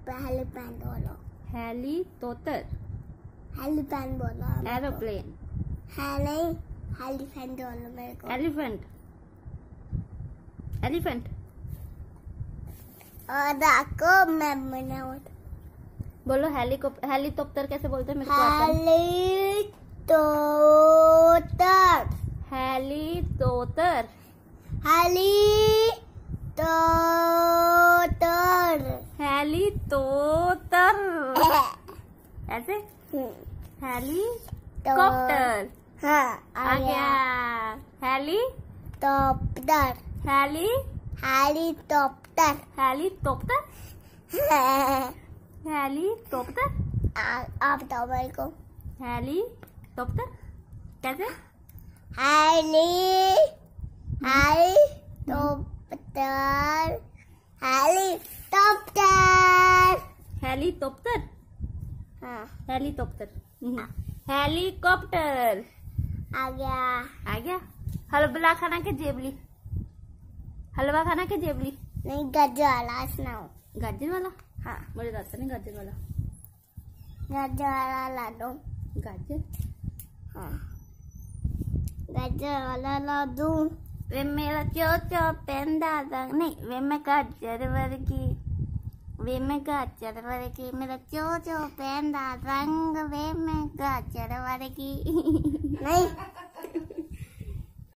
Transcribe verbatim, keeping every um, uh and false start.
Helipad बोलो। Heli तोतर। Helipad बोलो। एरोप्लेन। हेली हेलीपैड बोलो मेरे को। एलिफेंट। एलिफेंट। और देखो मैं बना बोलो हेलीकॉप्टर। हेलीकॉप्टर कैसे बोलते हैं मेरे को आता है। हेलीकॉप्टर। हेली तोतर। हेली तोतर। हेली तोतर ऐसे। Helicopter. हाँ आ गया। Helicopter. Heli helicopter. Helicopter. Helicopter. आप बताओ मेरे को। हेलीकॉप्टर कैसे। Heli helicopter. हेलीकॉप्टर। हेलीकॉप्टर। हाँ हेलीकॉप्टर। हेलीकॉप्टर आ गया। आ गया। हलवा खाना के जेबली। हलवा खाना के जेबली। नहीं गाजर वाला सुनाओ। गाजर वाला। हाँ मुझे आता नहीं गाजर वाला। गाजर वाला ला दो। गाजर। हाँ गाजर वाला ला दो। वे मेरा चोचो पेंदा रंग नहीं वे मैं गाजर वर्गी। वे मैं गाजर वर्गी मेरा चोचो पेंदा रंग वे मैं गाजर वर्गी। नहीं